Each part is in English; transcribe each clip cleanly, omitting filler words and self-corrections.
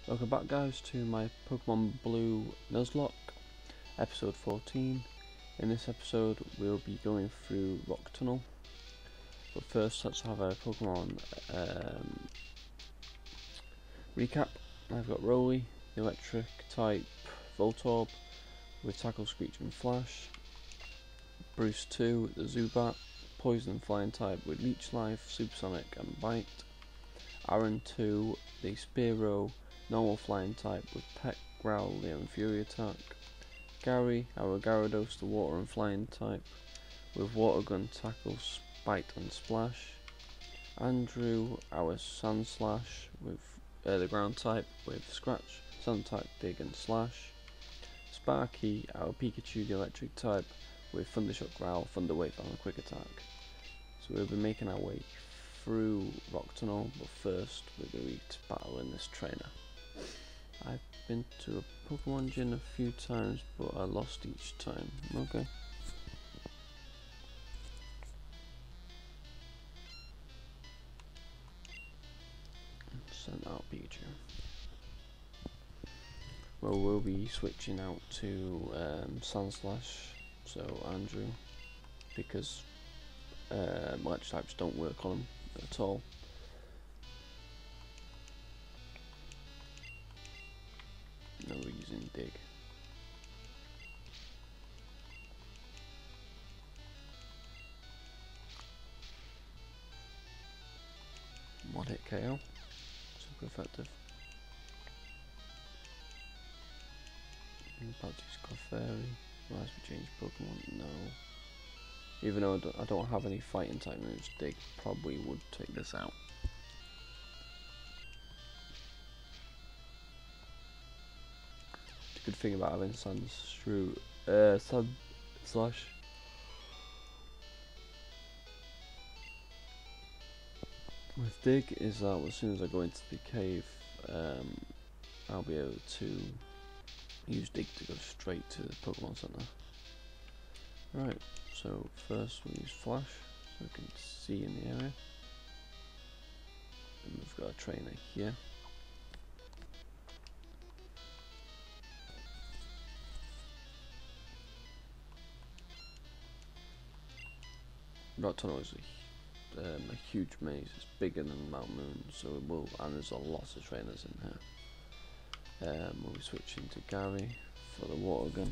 Welcome back guys to my Pokemon Blue Nuzlocke, episode 14. In this episode we'll be going through Rock Tunnel, but first let's have a Pokemon recap. I've got Rolly, the electric type Voltorb with Tackle, Screech and Flash. Bruce 2, the Zubat, poison flying type with Leech Life, Supersonic and Bite. Aaron 2, the Spearow, normal flying type with Peck, Growl, and Fury attack. Gary, our Gyarados, the water and flying type with Water Gun, Tackle, Bite and Splash. Andrew, our Sandslash with the ground type with Scratch, Sun type, Dig and Slash. Sparky, our Pikachu, the electric type with Thundershock, Growl, Thunder Wave and a quick attack. So we'll be making our way through Rock Tunnel, but first we're going to battle in this trainer. I've been to a Pokemon Gym a few times, but I lost each time. Okay. Send out Pikachu. Well, we'll be switching out to Sandslash, so Andrew, because electric types don't work on him at all. No, we're using Dig. Mod hit KO. Super effective. About to use Clefairy. Rise for change Pokemon? No. Even though I don't have any fighting type moves, Dig probably would take this out. The good thing about having Sandslash with Dig is that as soon as I go into the cave, I'll be able to use Dig to go straight to the Pokemon Center. Right, so first we'll use Flash so we can see in the area. And we've got a trainer here. Rock Tunnel is a huge maze. It's bigger than Mount Moon, so it will, and there's a lot of trainers in here. We'll be switching to Gary for the water gun.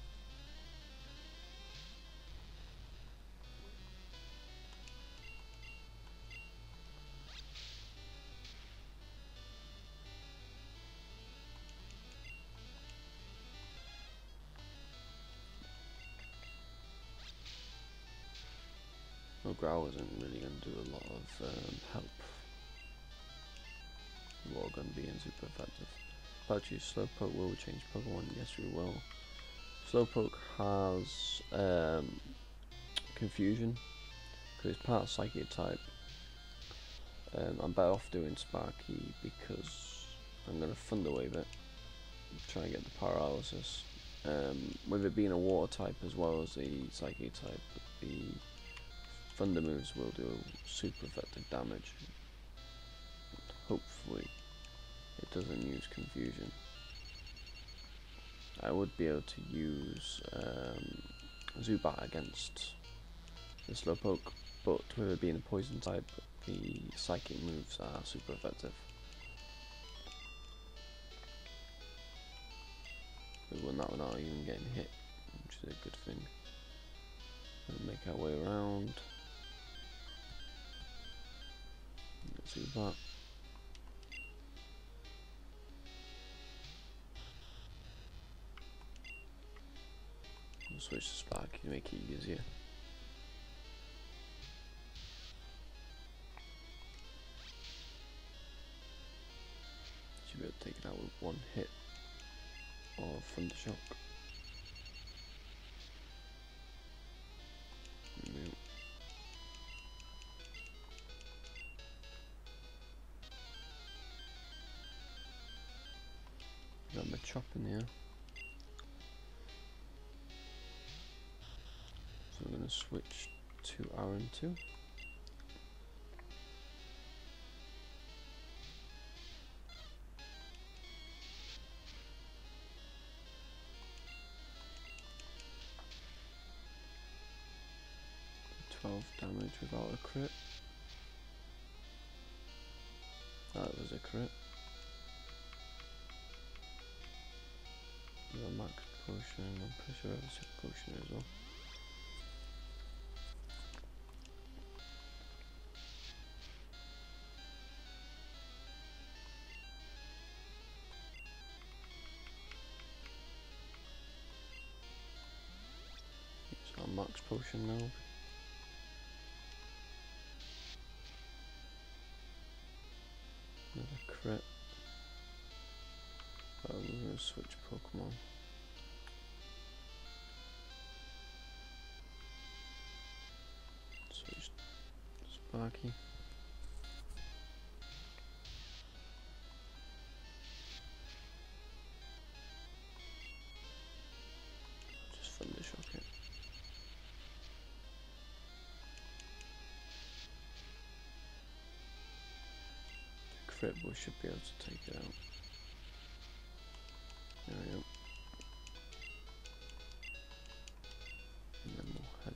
Well, Growl isn't really going to do a lot of help. Water gun being super effective. About use Slowpoke, will we change Pokemon? Yes, we will. Slowpoke has Confusion because it's part Psychic type. I'm better off doing Sparky because I'm going to Thunder Wave it, try and get the Paralysis. With it being a Water type as well as a Psychic type, the Thunder moves will do super effective damage. Hopefully it doesn't use Confusion. I would be able to use Zubat against the Slowpoke, but with it being a poison type, the psychic moves are super effective. We're not even getting hit, which is a good thing. We'll make our way around. Zubat. We'll switch to Sparky to make it easier. Should be able to take it out with one hit of Thundershock. Got my chop in here. So I'm going to switch to Aaron 2. damage without a crit. That was a crit. The max potion, I'm pretty sure I have a super potion as well. Use our max potion now. Another crit. We're going to switch Pokemon. Switch Sparky. Just Thunder Shock it. Crit, we should be able to take it out. There we go. And then we'll head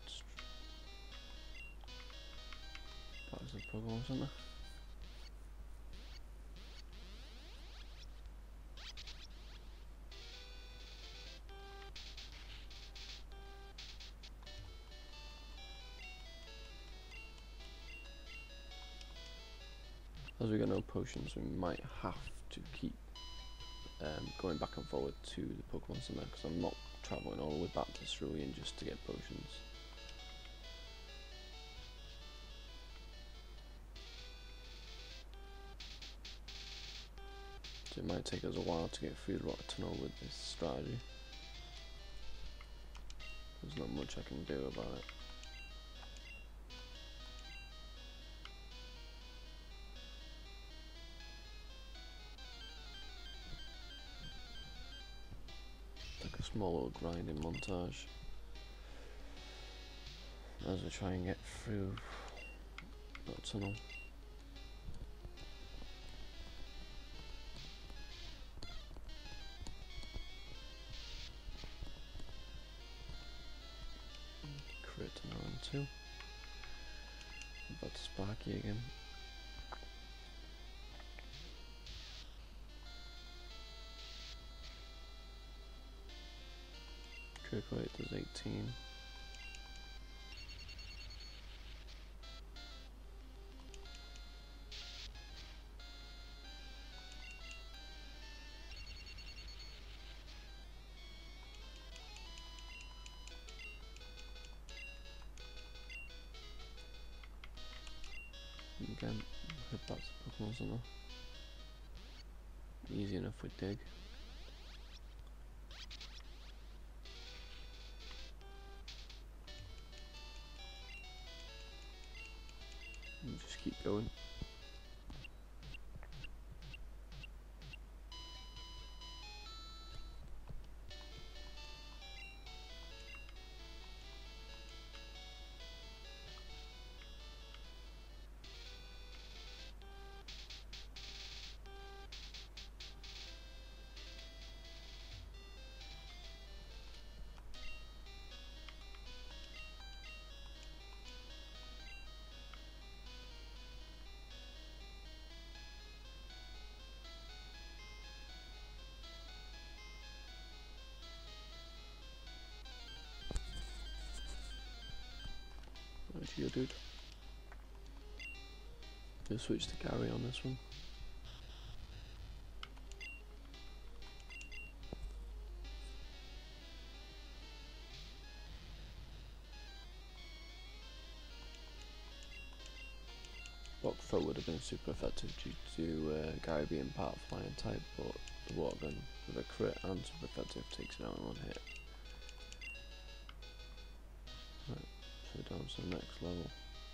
back to the Pokemon Center. As we get no potions, we might have to keep going back and forward to the Pokemon Center because I'm not travelling all the way back to Cerulean just to get potions. So it might take us a while to get through the Rock Tunnel with this strategy. There's not much I can do about it. Like a small little grinding montage as we try and get through that tunnel. Crit on round 2. Back to Sparky again. Critical rate does 18. Again, head back to Pokemon Center. Easy enough with Dig. And just keep going. Right here, dude. Gonna switch to Gary on this one. Rock Throw would have been super effective due to Gary being part of Flying type, but the Water Gun with a crit and super effective takes it out in one hit. Right, so down to the next level.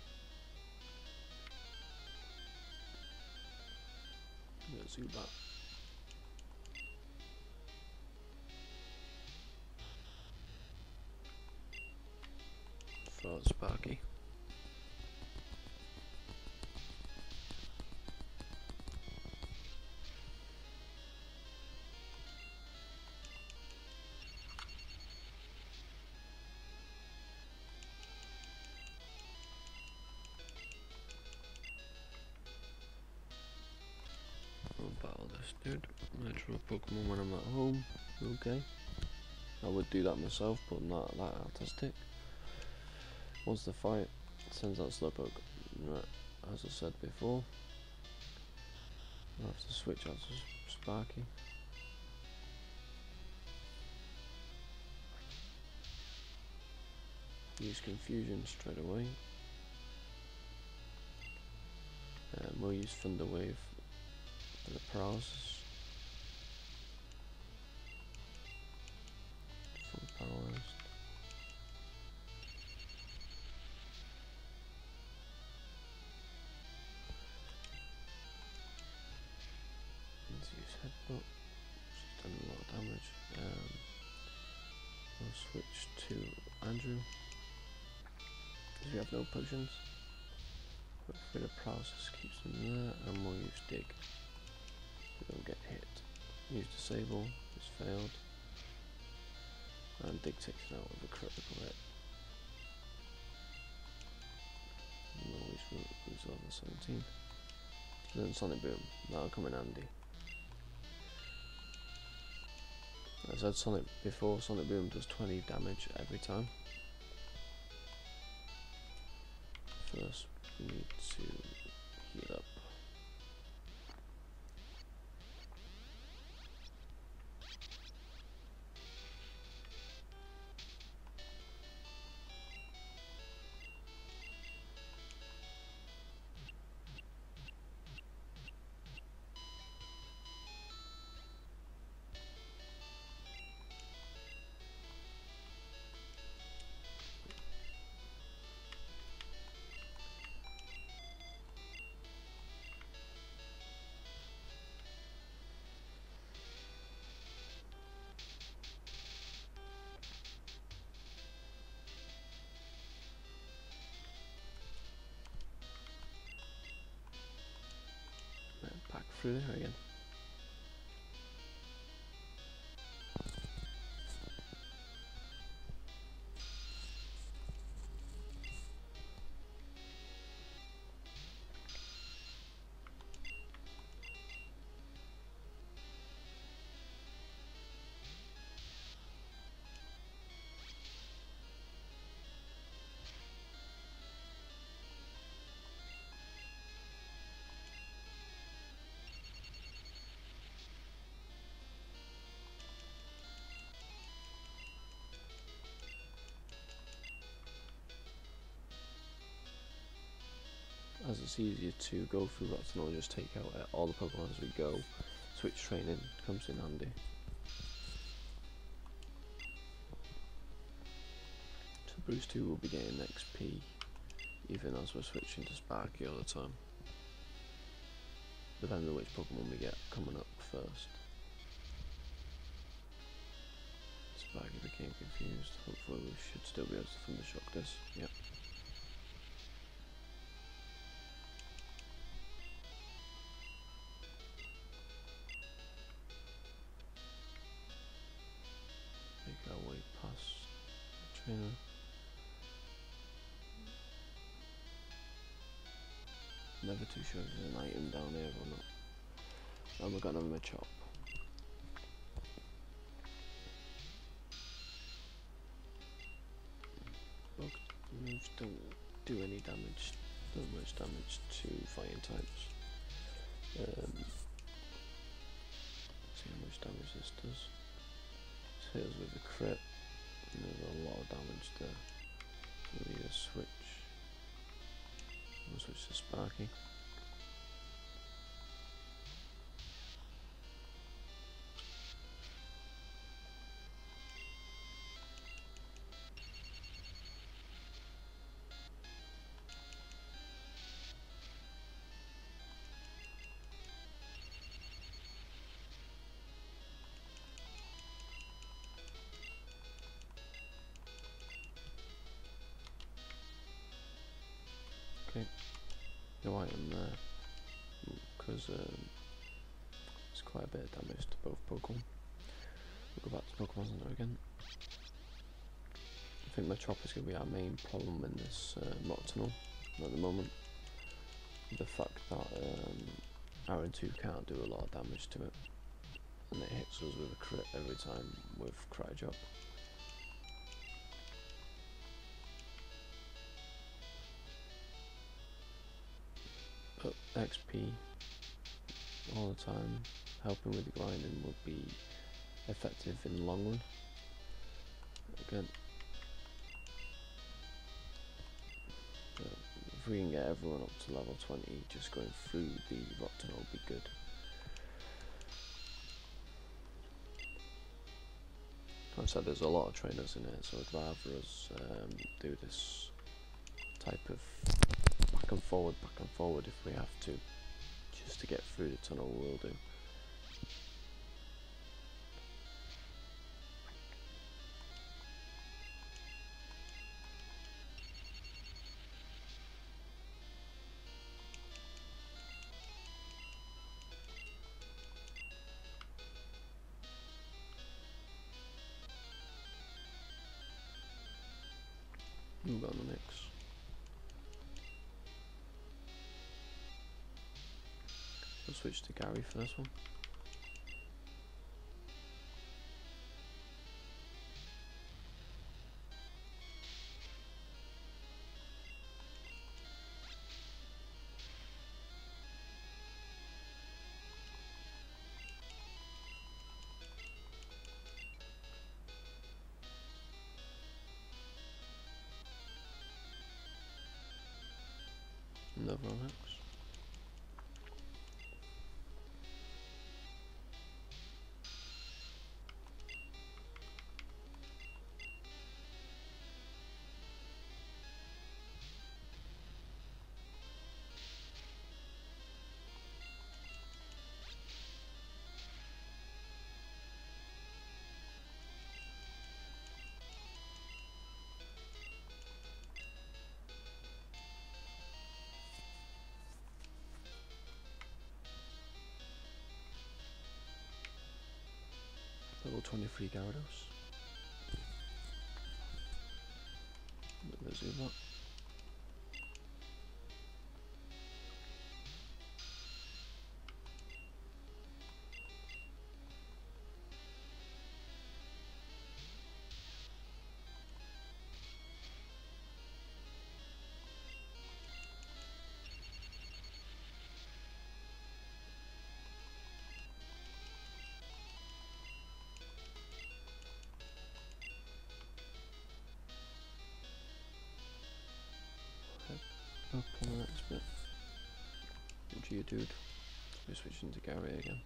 Get Zubat. Throw out Sparky. dude. I draw a Pokemon when I'm at home. Okay. I would do that myself, but not that artistic. Once the fight, sends out Slowpoke. Right, as I said before, I'll have to switch out to Sparky. Use Confusion straight away. We'll use Thunder Wave for the paralysis. Full paralyzed. Let's use Headbutt. She's done a lot of damage. We'll switch to Andrew. Because we have no potions. Hopefully the paralysis keeps him there, and we'll use Dig. We don't get hit. Use Disable, it's failed. And Dig takes it out with a critical hit. And always lose over 17. Then Sonic Boom, that'll come in handy. As I said before, Sonic Boom does 20 damage every time. First, we need to heal up. Back through there again. As it's easier to go through routes and just take out all the Pokemon as we go, switch training comes in handy. So Bruce 2 will be getting XP even as we're switching to Sparky all the time, depending on which Pokemon we get coming up first. Sparky became confused. Hopefully we should still be able to Thundershock this. Yep. Make our way past the trainer. Never too sure if there's an item down here or not. And we've got another Machop. Bug moves don't do any damage, not much damage to fighting types. See how much damage this does. This hit us with a crit, and there's a lot of damage there. So we need a switch. We'll switch to Sparky. Okay, no item there, because it's quite a bit of damage to both Pokemon. We'll go back to Pokemon Center again. I think Machop is going to be our main problem in this rock tunnel at the moment. The fact that Iron 2 can't do a lot of damage to it, and it hits us with a crit every time with Cry Drop. But XP all the time, helping with the grinding would be effective in the long run. Again, if we can get everyone up to level 20, just going through the rock tunnel would be good. Like I said, there's a lot of trainers in it, so I'd rather us do this type of back and forward if we have to, just to get through the tunnel. We'll do. Move on the next. We'll switch to Gary for this one. Another one next. Level 23 Gyarados. The Zubat. Up on the next bit. Geodude. We're switching to Gary again.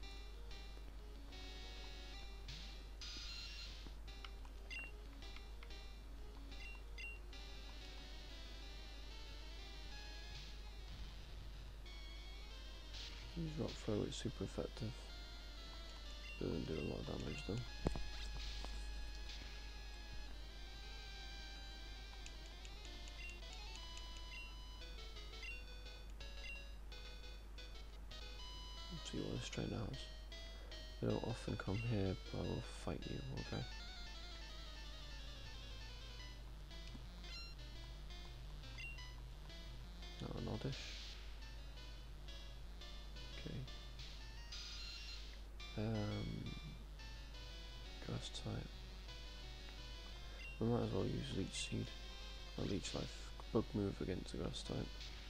Use Rock Throw, it's super effective. Doesn't do a lot of damage though. See what this trainer has. They don't often come here, but I will fight you, okay? Not an oddish. Okay. Grass type. We might as well use Leech Seed. Or Leech Life. Bug move against the grass type.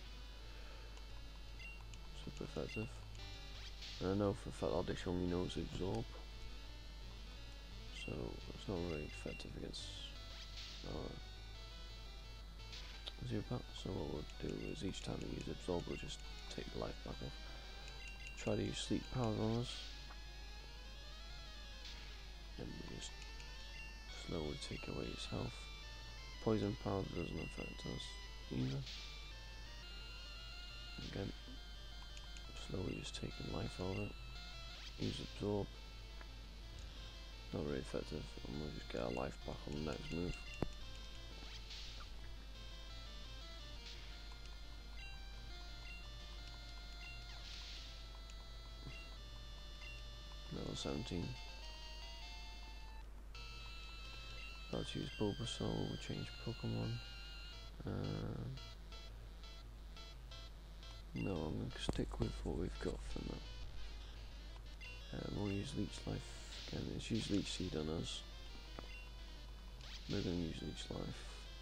Super effective. And I know for a fact Oddish only knows Absorb, so it's not really effective against Zubat. So what we'll do is each time we use Absorb, we'll just take the life back off. Try to use Sleep Powder on us, and we just slowly take away his health. Poison Powder doesn't affect us either. Again, slowly just taking life out of it. Use Absorb. Not really effective, and we'll just get our life back on the next move. Level 17. About to use Bulbasaur, we'll change Pokemon. No, I'm going to stick with what we've got for now. We'll use Leech Life again. It's used Leech Seed on us. We're going to use Leech Life.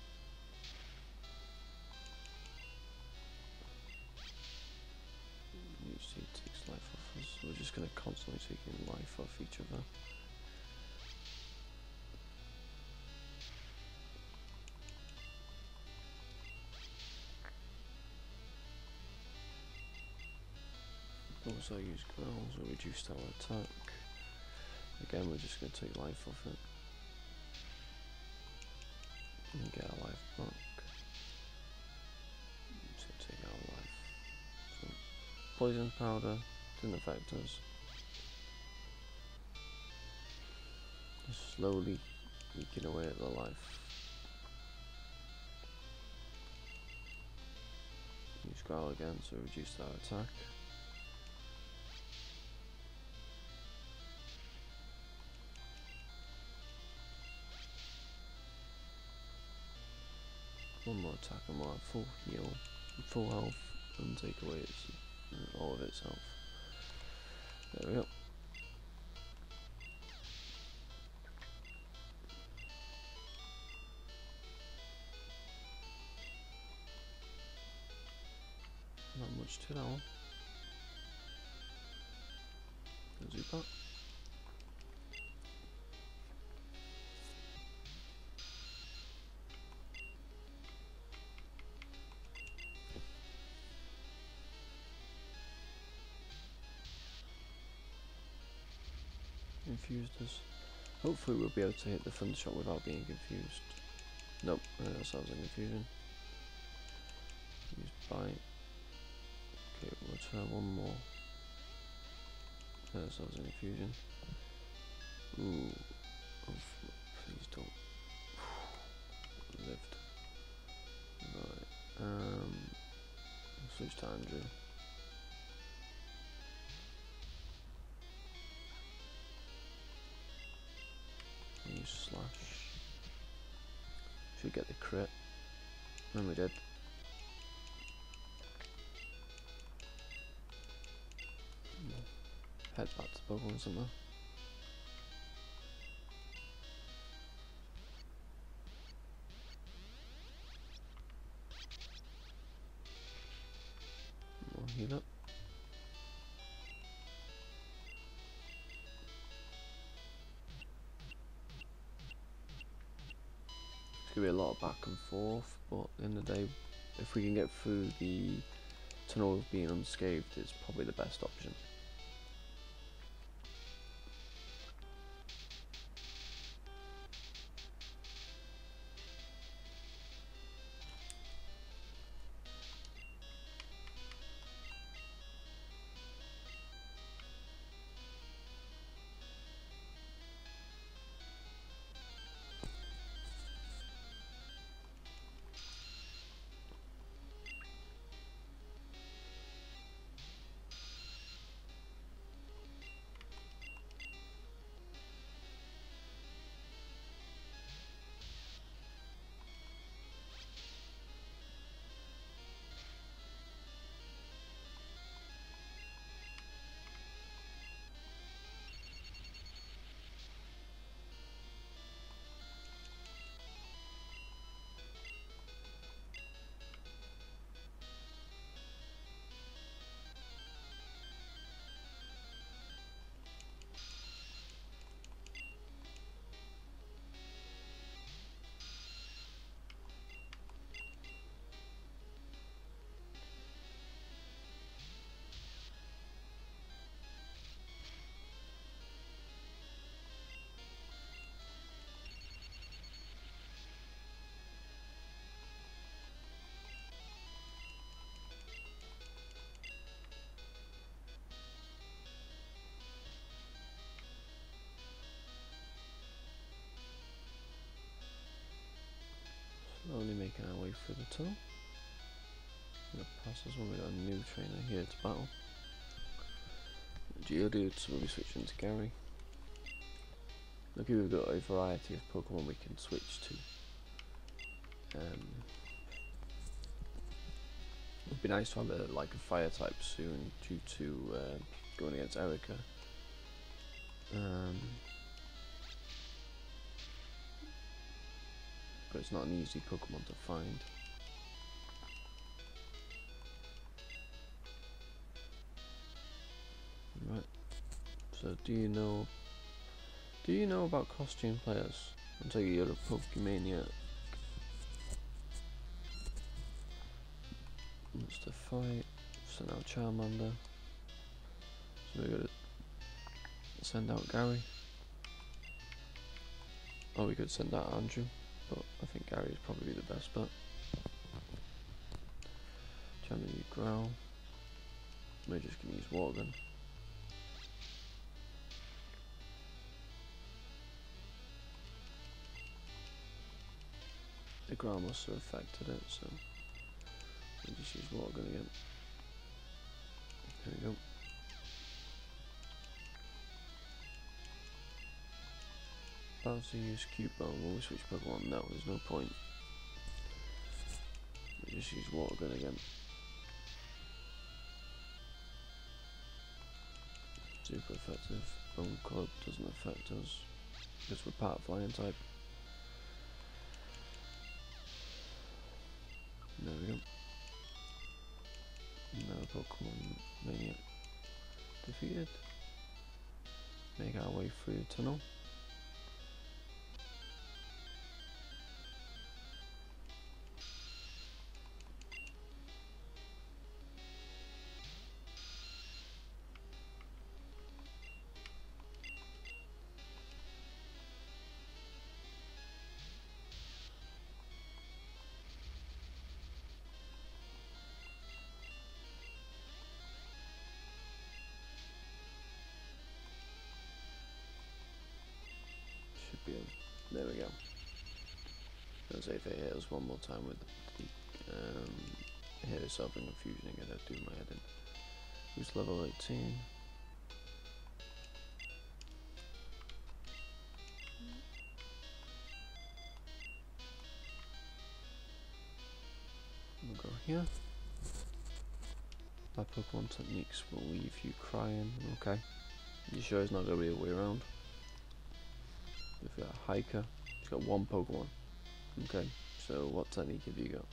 Leech Seed takes life off us. We're just going to constantly take life off each other. Also use growls or reduced our attack. Again, we're just going to take life off it. And get our life back. So take our life. So, poison powder didn't affect us. Just slowly eking away at the life. Use growl again, so reduce our attack. One more attack and we'll have full heal, full health, and take away all of its health. There we go. Not much to that one. Zubat. Confused us. Hopefully we'll be able to hit the Thunder Shot without being confused. Nope, we hurt ourselves in confusion. Use Bite. Okay, we'll try one more. Hurt ourselves in confusion. Ooh. Oh, please don't. Lived. Right. I'll switch to Andrew. Use Slash. Should get the crit. And we did. Head back to Pokemon Center. We'll heal up. It's going to be a lot of back and forth, but at the end of the day, if we can get through the tunnel with being unscathed, it's probably the best option. Slowly making our way through the tunnel. We're going to pass us when we got a new trainer here to battle. Geodude, so we'll be switching to Gary. Lucky we've got a variety of Pokemon we can switch to. It'd be nice to have like a fire type soon due to going against Erica. But it's not an easy Pokemon to find. Right. So do you know about costume players? Until you're a Pokemania. Wants to fight. Send out Charmander. So we're gonna send out Gary. Or we could send out Andrew, but I think Gary is probably the best bet. Charmander, Growl. May just gonna use Water Gun. The Growl must have affected it, so we'll just use Water Gun again. There we go. Bowser use Cubone. Will we switch Pokemon? No, there's no point. We just use Water Gun again. Super effective. Bone Club doesn't affect us because we're part Flying type. There we go. No Pokemon Mania defeated. Make our way through the tunnel. Should be a, there we go. I was gonna say if it hit us one more time with the hit itself in confusion again, I'd do my head in. Who's level 18? We'll go here. My Pokemon techniques will leave you crying. Okay. You sure it's not going to be the way around? If you're a hiker, he's got one Pokemon. Okay. So what technique have you got?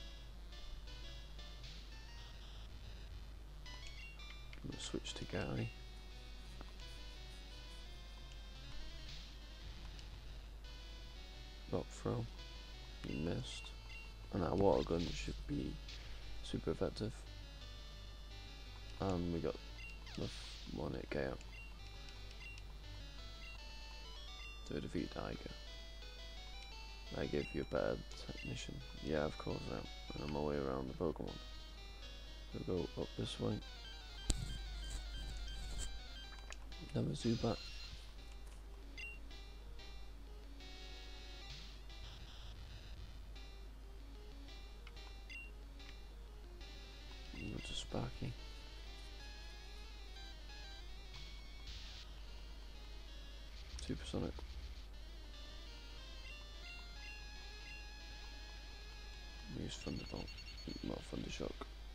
I'm going to switch to Gary. Rock Throw. You missed. And our Water Gun should be super effective. And we got the 1-hit KO. To defeat Tiger. I gave you a better technician. Yeah, of course I am. And I'm my way around the Pokemon. So go up this way. Another Zubat. Go to Sparky. Supersonic. Use Thunderbolt. Not Thundershock.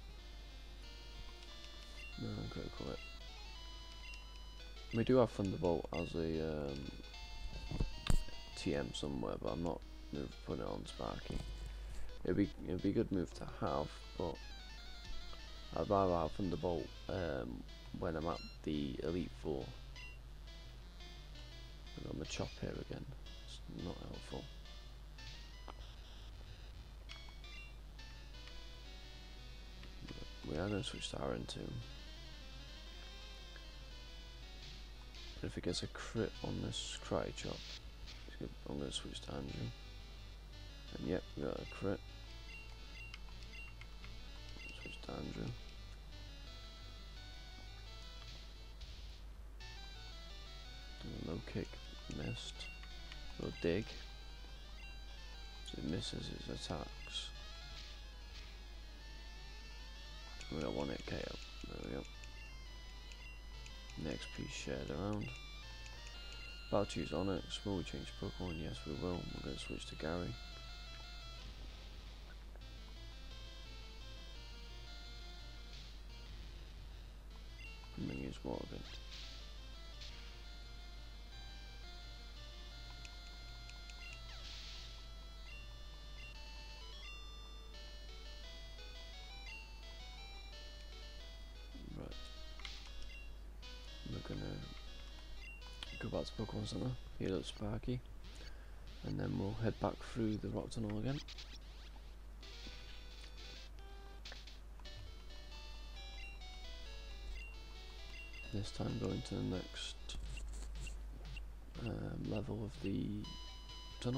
No, critical hit. We do have Thunderbolt as a TM somewhere, but I'm not putting it on Sparky. It'd be a good move to have, but I'd rather have Thunderbolt when I'm at the Elite Four. I've got my chop here again. It's not helpful. We are going to switch to RN2. But if it gets a crit on this Karate Chop, I'm going to switch to Andrew. And yep, we got a crit. Switch to Andrew. Low kick, missed. Low dig. So it misses his attacks. We got 1-hit KO. There we go. Next piece shared around. About to use Onyx. Will we change Pokemon? Yes, we will. We're going to switch to Gary. Morgan. Right. We're gonna go back to Pokemon Center, heal up Sparky, and then we'll head back through the rock tunnel again. This time going to the next level of the tunnel.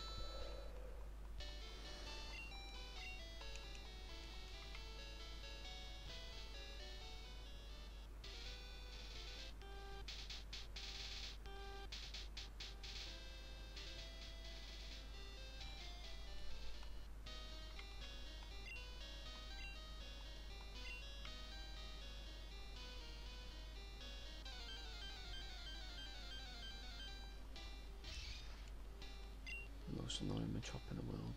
Most annoying Machop in the world.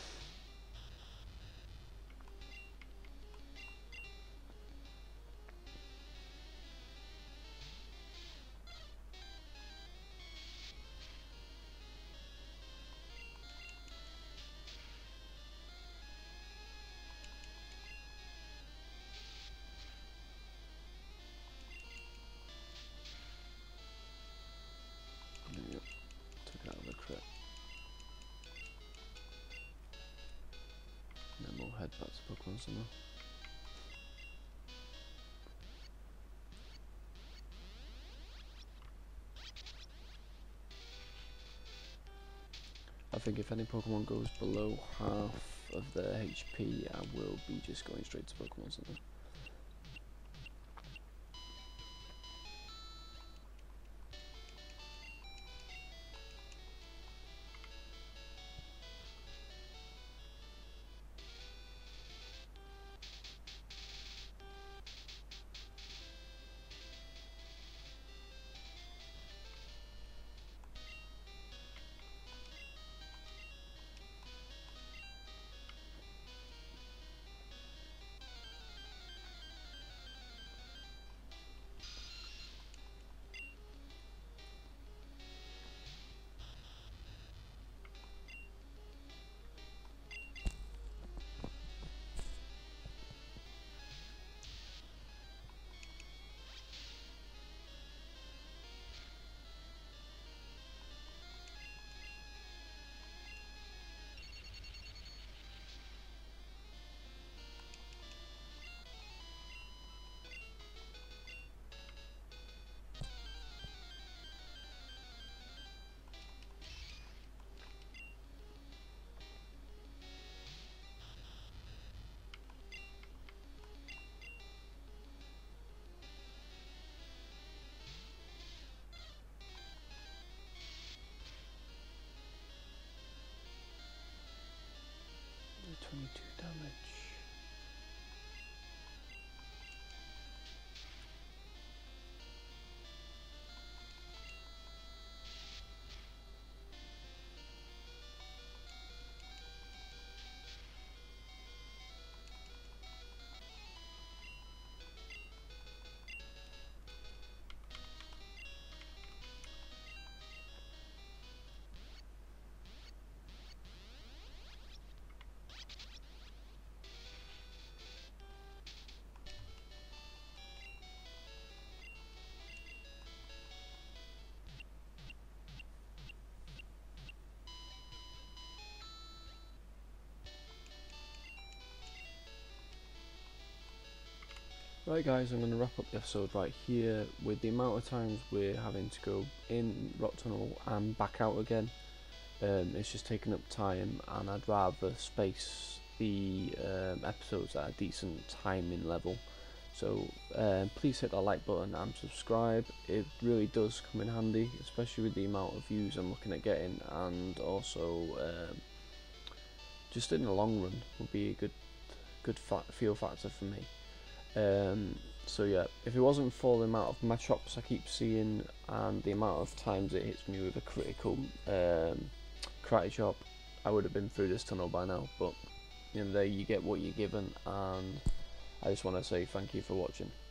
Yep, took it out of the crit. And then we'll head back to Pokemon Center. I think if any Pokemon goes below half of their HP, I will be just going straight to Pokemon Center. Damage. Right guys, I'm going to wrap up the episode right here. With the amount of times we're having to go in Rock Tunnel and back out again, it's just taking up time, and I'd rather space the episodes at a decent timing level. So please hit that like button and subscribe. It really does come in handy, especially with the amount of views I'm looking at getting, and also just in the long run will be a good feel factor for me. So yeah, if it wasn't for the amount of Machops I keep seeing and the amount of times it hits me with a critical karate chop, I would have been through this tunnel by now. But you know, there you get what you're given, and I just want to say thank you for watching.